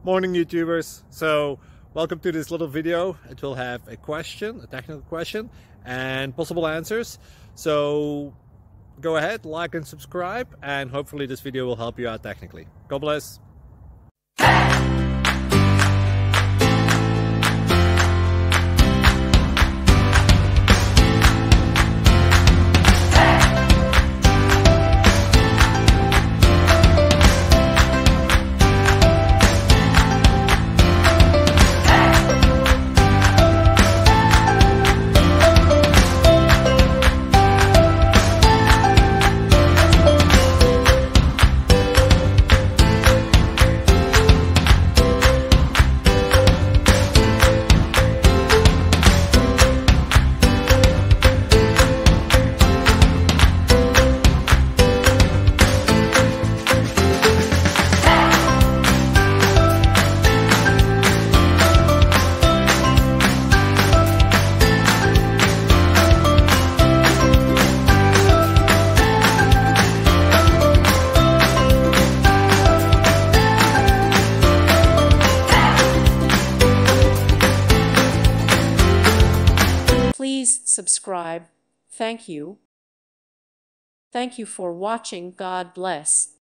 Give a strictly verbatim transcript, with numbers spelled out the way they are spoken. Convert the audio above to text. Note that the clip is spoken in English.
Morning YouTubers. So welcome to this little video. It will have a question, a technical question, and possible answers. So go ahead, like and subscribe, and hopefully this video will help you out technically. God bless. Please subscribe. Thank you. Thank you for watching. God bless.